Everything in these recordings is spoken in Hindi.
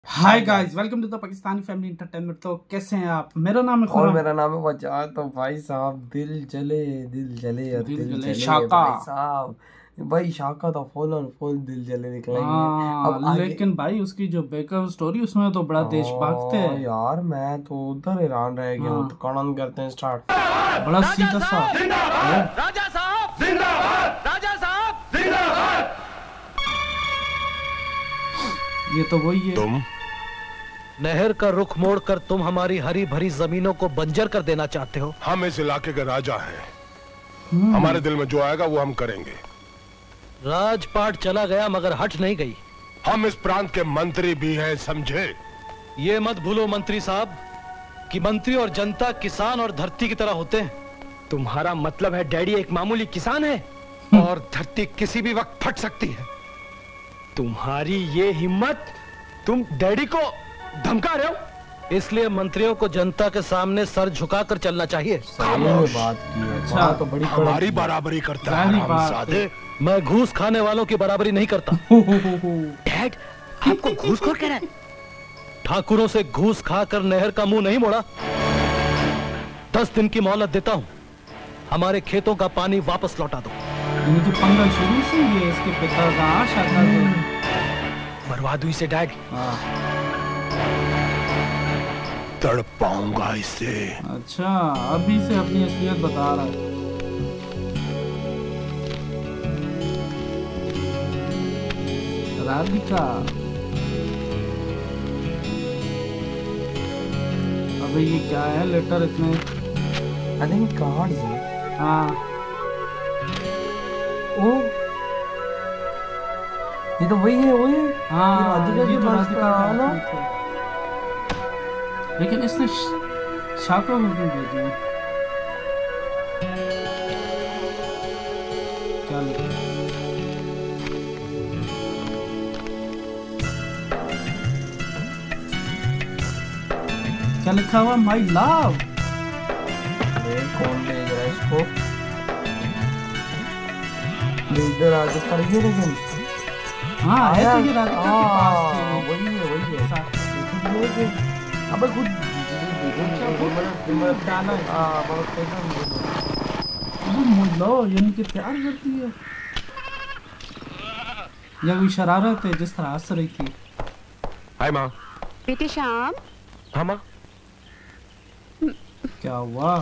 Hi guys, welcome to the Pakistani family entertainment. तो कैसे हैं आप? मेरा नाम है और खुराम। मेरा नाम है वजाद। तो भाई साहब दिल जले और दिल जले शाका। भाई साहब। भाई शाका तो फुल दिल जले निकलेंगे। अब हाँ, लेकिन भाई उसकी जो बैकअप स्टोरी उसमें तो बड़ा देश भागते हैं यार, मैं तो उधर हैरान रह गया हूँ। तो कौन करते हैं स्टार्ट। बड़ा सीधा सा। राजा साहब जिंदाबाद, राजा साहब जिंदाबाद। ये तो वही है। तुम नहर का रुख मोड़कर तुम हमारी हरी भरी जमीनों को बंजर कर देना चाहते हो। हम इस इलाके के राजा हैं। हमारे दिल में जो आएगा वो हम करेंगे। राजपाट चला गया मगर हट नहीं गई। हम इस प्रांत के मंत्री भी हैं, समझे? ये मत भूलो मंत्री साहब कि मंत्री और जनता किसान और धरती की तरह होते हैं। तुम्हारा मतलब है डैडी एक मामूली किसान है और धरती किसी भी वक्त फट सकती है। तुम्हारी ये हिम्मत, तुम डैडी को धमका रहे हो? इसलिए मंत्रियों को जनता के सामने सर झुकाकर चलना चाहिए। सही में बात की है। अच्छा, बात तो बड़ी हमारी बराबरी करता है हरामजादे। मैं घूस खाने वालों की बराबरी नहीं करता। डैड आपको घूसखोर कह रहा है? ठाकुरों से घूस खाकर नहर का मुंह नहीं मोड़ा। 10 दिन की मोहलत देता हूं, हमारे खेतों का पानी वापस लौटा दो। इनकी पंगा शुरू से ही है। इसके पिता का शाका मरवा दूं इसे डैड। तड़ पाऊंगा इसे। अच्छा, अभी से अपनी असलियत बता रहा है। राधिका, अबे ये क्या है? लेटर इतने। आई थिंक कार्ड्स है। हाँ, ओ ये तो वही है, वही। हाँ, ये राधिका ये के तो पास राधिका का का ना। tweet है। लेकिन इसने शाका को क्यों भेजी? क्या लिखा? क्या लिखा हुआ? My love. कौन भेज रहा है इसको? लीडर आगे कर गए लेकिन। हाँ, है तो ये राधिका के पास हाँ, थी। वही है। अबे खुद डाला है। हाँ, बहुत पैसा। अबे मुल्ला, यानी कि प्यार करती है या कोई शरारत है जिस तरह हंस रही थी? हाय माँ। बेटे श्याम, हाँ माँ। क्या हुआ?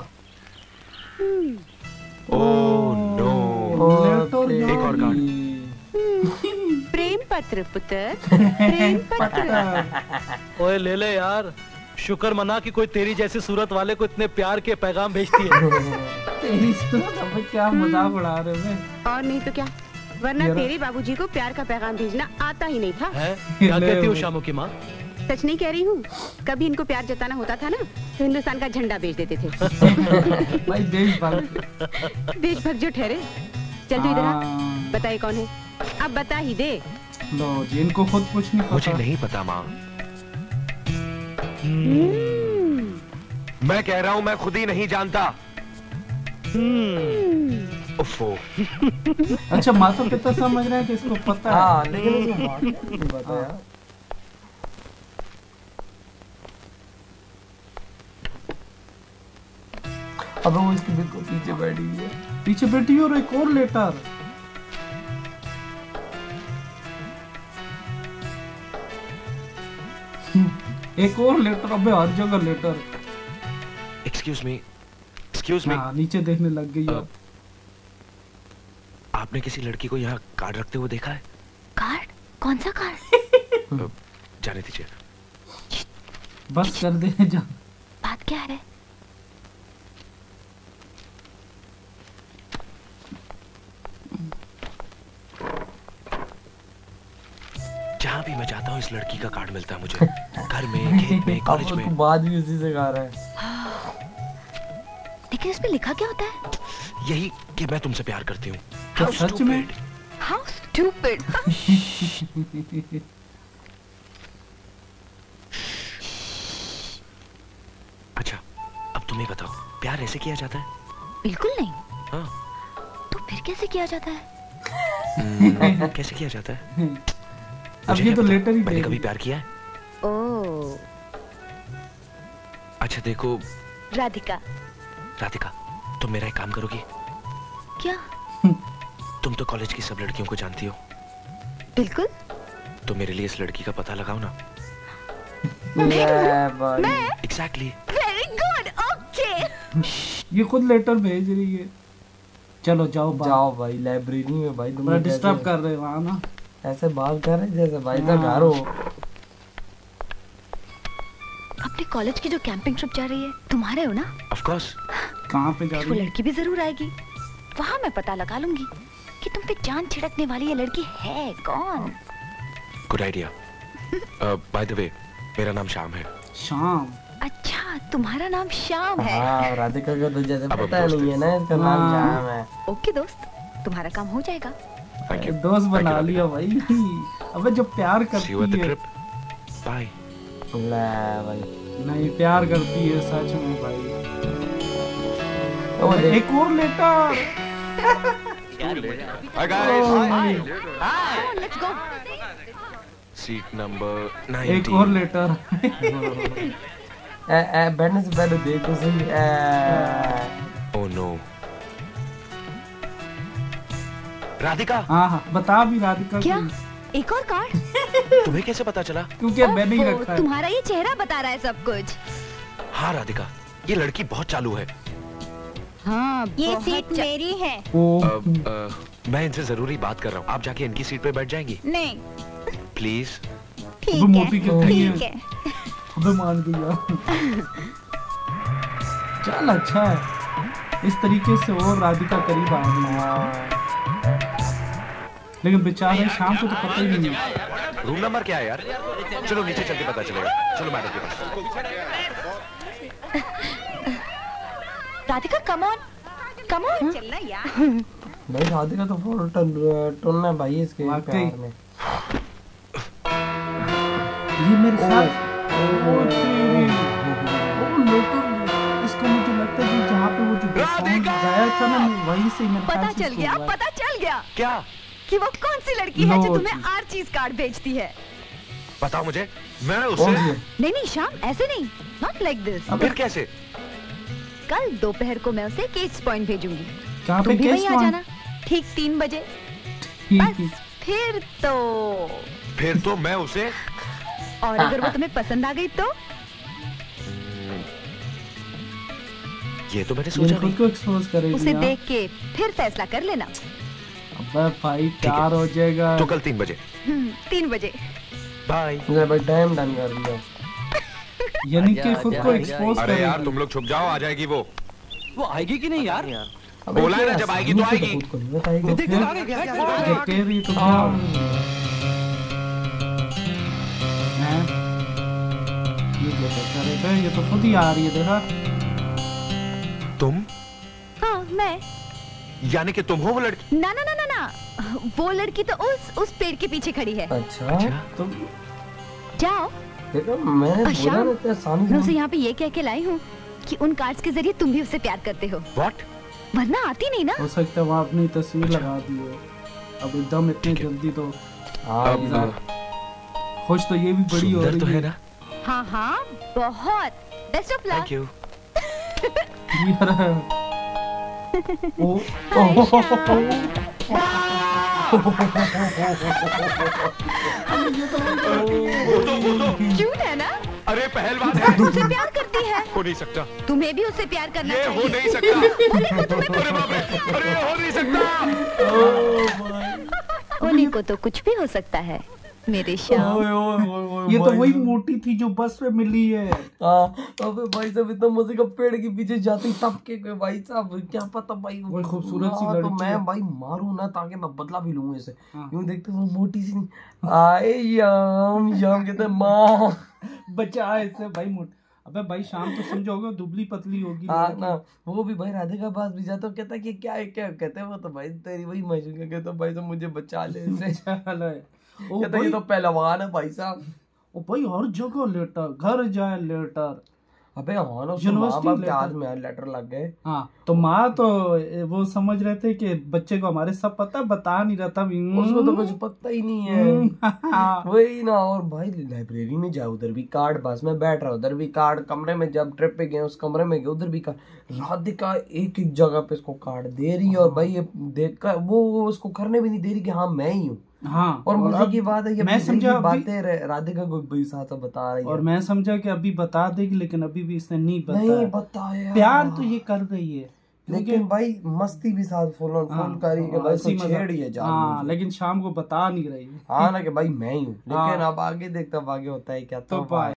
Oh no. लेटर एक और कार्ड। प्रेम पत्र पुत्र, प्रेम पत्र। ओए ले ले यार, शुक्र मना कि कोई तेरी जैसी सूरत वाले को इतने प्यार के पैगाम भेजती है। तेरी सूरत, अबे क्या मजाक उड़ा रहे हो? और नहीं तो क्या, वरना तेरे बाबूजी को प्यार का पैगाम भेजना आता ही नहीं था। है? क्या कहती हो शामू की माँ? सच नहीं कह रही हूँ। कभी इनको प्यार जताना होता था ना तो हिंदुस्तान का झंडा भेज देते थे। भाई देशभक्त। देशभक्त जो ठहरे। चल तू इधर आ, बताइए कौन है? अब बता ही दे। लो जी, इनको खुद कुछ नहीं मुझे पता। नहीं पता माँ। मैं कह रहा हूँ मैं खुद ही नहीं जानता। उफ़ो। अच्छा, माता पिता समझ रहे हैं कि इसको पता है। हाँ, लेकिन उसको मार्केट नहीं पता यार। अब वो इसके बिल्कुल पीछे बैठी हुई है। पीछे बैठी और एक और लेटर। एक और लेटर। अबे हर जगह लेटर। Excuse me. हाँ, नीचे देखने लग गई अब। आपने किसी लड़की को यहाँ कार्ड रखते हुए देखा है? कार्ड? कौन सा कार्ड? जाने दीजिए। बस कर दे जा। बात क्या है? जहाँ भी मैं जाता हूँ इस लड़की का कार्ड मिलता है मुझे। घर में, खेत में, कॉलेज में। बात भी उसी से गा रहा है। लेकिन इसमें लिखा क्या होता है? यही कि मैं तुमसे प्यार करती हूँ। क्या सच में? How stupid! अच्छा, अब तुम ही बताओ, प्यार ऐसे किया जाता है? बिल्कुल नहीं। हाँ। तो फिर कैसे किया जाता है? कैसे किया जाता है? अब ये तो लेटर ही मैंने दे कभी दी। प्यार किया है? ओह अच्छा देखो राधिका। राधिका, तुम मेरा एक काम करोगी? क्या? तुम तो कॉलेज की सब लड़कियों को जानती हो। बिल्कुल। तो मेरे लिए इस लड़की का पता लगाओ ना। मैं? एग्जैक्टली। Very good, okay. ये खुद लेटर भेज रही है। चलो जाओ भाई लाइब्रेरी में भाई तुम डिस्टर्ब कर रहे वहाँ ना, ऐसे बात कर रहे जैसे भाई का घर हो। अपने कॉलेज की जो कैंपिंग ट्रिप जा रही है तुम्हारे हो ना? Of course. कहाँ पे जा रही वो है? लड़की भी जरूर आएगी। वहाँ मैं पता लगा लूंगी कि तुम पे जान छिड़कने वाली ये लड़की है कौन। Good idea. By the way, मेरा नाम श्याम है। श्याम? अच्छा, तुम्हारा नाम श्याम है। हाँ, राधिका का तो जैसे पता नहीं है ना इसका नाम श्याम है। ओके दोस्त, तुम्हारा काम हो जाएगा। दोस्त बना लिया भाई। अबे जो प्यार करती है। बाय। भाई नहीं, प्यार करती है सच में भाई। एक और letter. Hi guys. Hi. Let's go. Seat number 19। एक और लेटर। बैठने से पहले देखो सही। Oh no. राधिका। हाँ, बता भी राधिका। क्या? एक और कार्ड? तुम्हें कैसे पता चला? क्योंकि मैंने ही रखा है। तुम्हारा ये चेहरा बता रहा है सब कुछ। हाँ राधिका, ये लड़की बहुत चालू है। हाँ, ये सीट मेरी है। मैं इनसे जरूरी बात कर रहा हूँ, आप जाके इनकी सीट पे बैठ जाएंगी? नहीं। प्लीज। ठीक है। अबे मान गया। चल अच्छा है, इस तरीके से और राधिका करीब आ गई। लेकिन बेचारे शाम को तो पता ही नहीं है। रूम नंबर क्या है यार? चलो नीचे चल के पता चलेगा। चलो मैडम के पास। राधिका कम ऑन चलना यार। भाई राधिका तो फोटो टोलना भाई इसके प्यार में। ये मेरे साथ इसका मुझे लगता है कि जहाँ पे वो जो गाया था ना, वहीं से मेरे पता चल गया। क्या? कि वो कौन सी लड़की है जो तुम्हें आर्चीज कार्ड भेजती है। बताओ मुझे, मैं उससे। नहीं श्याम, ऐसे नहीं, नॉट लाइक दिस। फिर कैसे? कल दोपहर को मैं उसे केस पॉइंट भेजूंगी। तुम भी वहीं आ जाना ठीक 3 बजे। बस फिर तो मैं उसे। और अगर वो तुम्हें पसंद आ गई तो? ये तो मैंने सोचा खुद को एक्सपोज करेगी। उसे देख के फिर फैसला कर लेना। अबे भाई प्यार हो जाएगा। तो कल 3 बजे। 3 बजे। बाय। भाई टाइम डन कर दिया। यानी कि खुद को एक्सपोज करेगी। अरे यार तुम लोग छुप जाओ, आ जाएगी वो। वो आएगी कि नहीं यार? बोला है ना, जब आएगी तो आएगी। जब कह रही तो क्या? ये तो खुद ही आ रही है, देखा? तुम? हाँ मैं। यानी कि तुम हो वो लड़की? ना, वो लड़की तो उस पेड़ के पीछे खड़ी है। अच्छा तुम जाओ। देखो मैं उसे यहाँ पे ये कह के लाई हूँ कि उन कार्ड्स के जरिए तुम भी उससे प्यार करते हो। What? वरना आती नहीं ना। हो सकता है वहाँ अपनी तस्वीर लगा दी हो। अब एकदम इतनी जल्दी तो खुश तो ये भी बड़ी हो रही तो है ना? हाँ बहुत। Best of luck. Thank you. Cute है ना? अरे पहलवान है। उससे प्यार करती है। हो नहीं सकता। तुम्हें भी उससे प्यार करना चाहिए। ये हो नहीं सकता। अरे बाप रे, अरे हो नहीं सकता। उन्हीं को तो कुछ भी हो सकता है मेरे श्याम। ये तो वही मोटी थी जो बस में मिली है। अबे भाई साहब इतना मजे का पेड़ के पीछे जाती तब के भाई साहब क्या पता भाई वो खूबसूरत सी लड़की। तो मैं भाई मारूं ना ताकि मैं बदला भी लूं इसे। यूं देखते वो मोटी सी आए याम कहते माँ बचा इससे भाई मोटी। अबे भाई शाम तो समझोगे दुबली पतली होगी। ना वो भी भाई राधे का पास भी जाता है, कहता कि क्या कहते हैं वो तो भाई तेरी वही मशहूर कहता भाई साहब मुझे बचा ले इससे। कहता ये तो पहलवान है भाई साहब। ओ भाई हर जगह लेटर, घर जाए लेटर। अबे हाँ ना, यूनिवर्सिटी माँ बाप के लेटर। हाथ में लेटर लग गए। हाँ तो माँ तो वो समझ रहे थे कि बच्चे को हमारे सब पता, बता नहीं रहा था। उसको तो कुछ पता ही नहीं है। वही ना। और भाई लाइब्रेरी में जाओ, उधर भी कार्ड, बस में बैठ रहा उधर भी कार्ड, कमरे में जब ट्रिप पे गए उस कमरे में गए उधर भी कार्ड। राधिका एक एक जगह पे इसको कार्ड दे रही है, और भाई ये देखकर वो उसको करने भी नहीं दे रही कि हाँ मैं ही हूँ। हाँ और मजे की बात है कि मैं समझा बातें राधिका को भी साथ बता रही है, और मैं समझा कि अभी बता देगी, लेकिन अभी भी इसने नहीं बताया। प्यार तो ये कर रही है, लेकिन भाई मस्ती भी साथ फुल ऑन फुल करी कि भाई इसको छेड़िए जान। हाँ लेकिन शाम को बता नहीं रही। हाँ ना कि भाई मैं ही हूँ। लेकिन अब आगे देखता अब आगे होता है क्या। तो